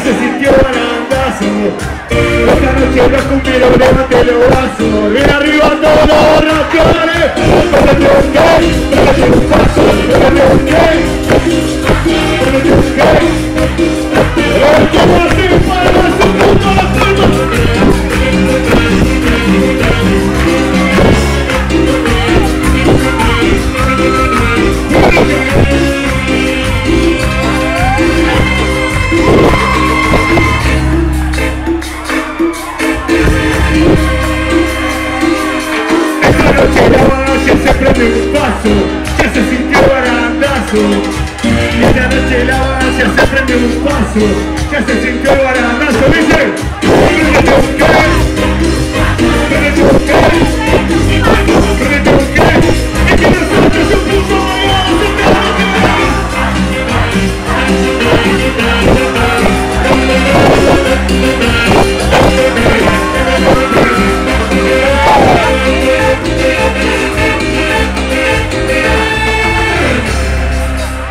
se sintió barandazo. Esta noche los cumplieron, levante los brazos. Bien arriba todos los raciones. Pégate un gay, pégate un paso, pégate un gay, pégate un gay. ¿Cómo así? Palmas, un punto a las palmas. Esta noche la valla se prende un paso, ya se sintió barandazo. Esta noche la valla se prende un paso.